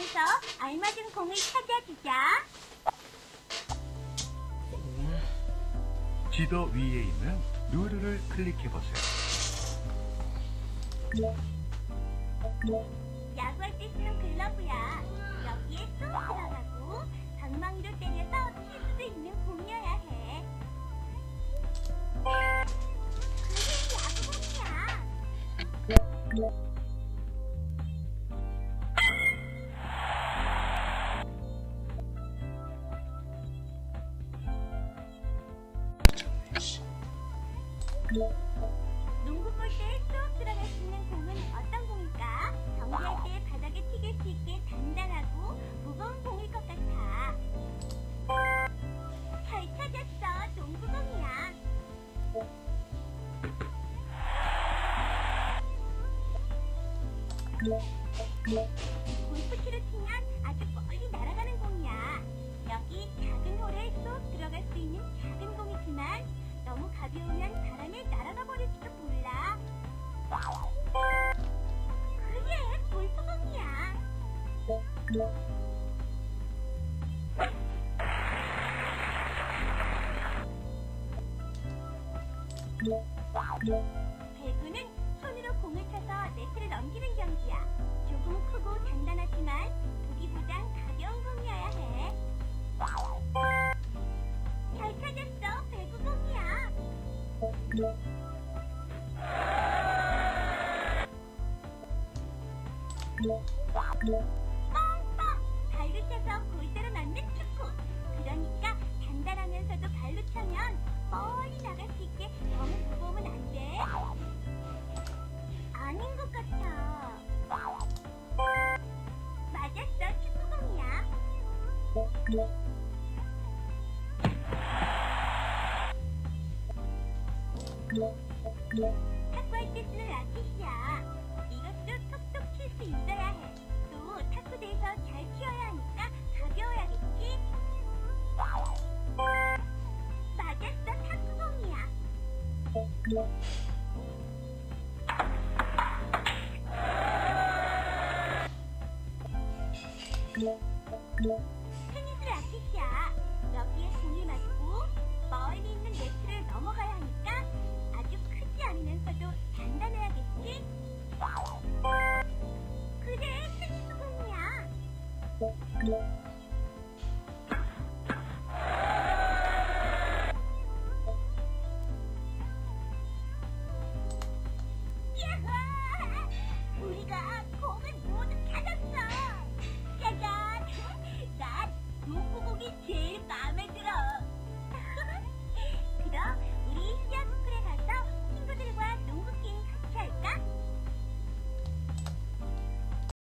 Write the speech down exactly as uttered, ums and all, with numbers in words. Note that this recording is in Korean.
중에서 알맞은 공을 찾아주자. 지도 위에 있는 누르를 클릭해보세요. 야구할 때 쓰는 글러브야. 여기에 쏙 들어가고 방망이로 때려서 칠 수도 있는 공이어야 해. 그게 야구공이야. 농구 골대에 쏙 들어갈 수 있는 공은 어떤 공일까? 경기할 때 바닥에 튀길 수 있게 단단하고 무거운 공일 것 같아. 잘 찾았어. 농구공이야. 골프채로 치면 아주 멀리 날아가는 공이야. 여기 작은 홀에 쏙 들어갈 수 있는 작은 공이지만 너무 가벼우면 바람에 날아가 버릴지도 몰라. 그래, 골프공이야. 배구는 손으로 공을 쳐서 네트를 넘기는 경기야. 조금 크고 단단하지만 보기보단 가벼운 공이어야 해. 잘 찾았어. 배구공이야. 뻥뻥! 발로 차서 골대로 맞는 축구. 그러니까 단단하면서도 발로 차면 멀리 나갈 수 있게 너무 무거우면 안 돼. 아닌 것 같아. 맞았어. 축구공이야. 탁구할 때 쓰는 라켓이야. 이것도 톡톡 칠 수 있어야 해. 또 탁구대에서 잘 튀어야 하니까 가벼워야겠지? 맞았어. 탁구공이야. 테니스 라켓이야. 여기에 공이 맞고 멀리 있는 네트를 넘어가야 하니까 아주 크지 않으면서도 단단해야겠지? 그래, 테니스 공이야.